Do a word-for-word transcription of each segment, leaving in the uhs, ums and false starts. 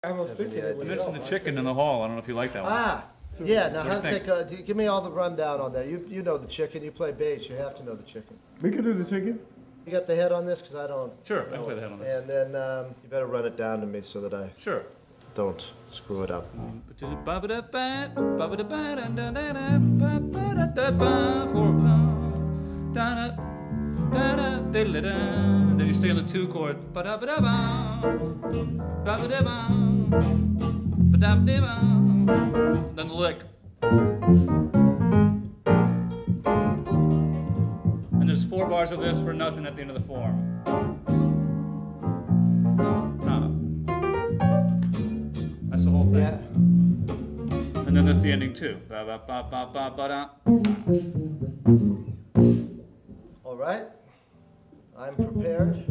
You mentioned the chicken in the hall. I don't know if you like that one. Ah, yeah. Now, how to think? take? Uh, do- give me all the rundown on that. You you know the chicken. You play bass. You have to know the chicken. We can do the chicken. You got the head on this because I don't. Sure, I can play the head on this. And then um, you better run it down to me so that I Sure. don't screw it up. Then you stay on the two chord. Then the lick. And there's four bars of this for nothing at the end of the form. Ah. That's the whole thing. Yeah. And then that's the ending too. Ba ba ba ba ba ba da. All right. I'm prepared.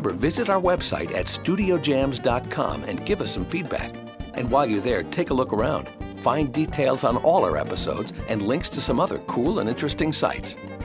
remember, visit our website at studio jams dot com and give us some feedback. And while you're there, take a look around. Find details on all our episodes and links to some other cool and interesting sites.